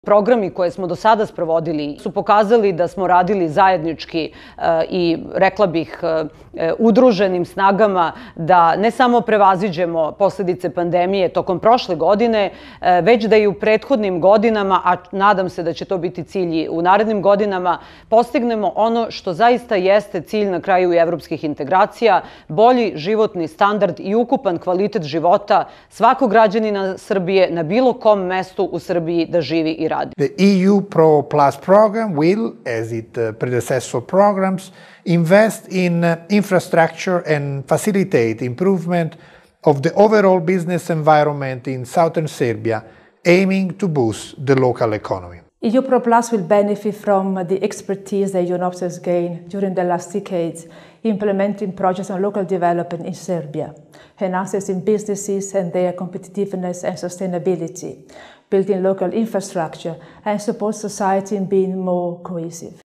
Programi koje smo do sada sprovodili su pokazali da smo radili zajednički i, rekla bih, udruženim snagama da ne samo prevaziđemo posledice pandemije tokom prošle godine, već da i u prethodnim godinama, a nadam se da će to biti cilj i u narednim godinama, postignemo ono što zaista jeste cilj na kraju evropskih integracija, bolji životni standard i ukupan kvalitet života svakog građanina Srbije na bilo kom mestu u Srbiji da živi i radi. The EU Pro Plus program will, as its predecessor programs, invest in infrastructure and facilitate improvement of the overall business environment in southern Serbia, aiming to boost the local economy. EU Pro Plus will benefit from the expertise that UNOPS has gained during the last decades, implementing projects on local development in Serbia, enhancing businesses and their competitiveness and sustainability, building local infrastructure, and support society in being more cohesive.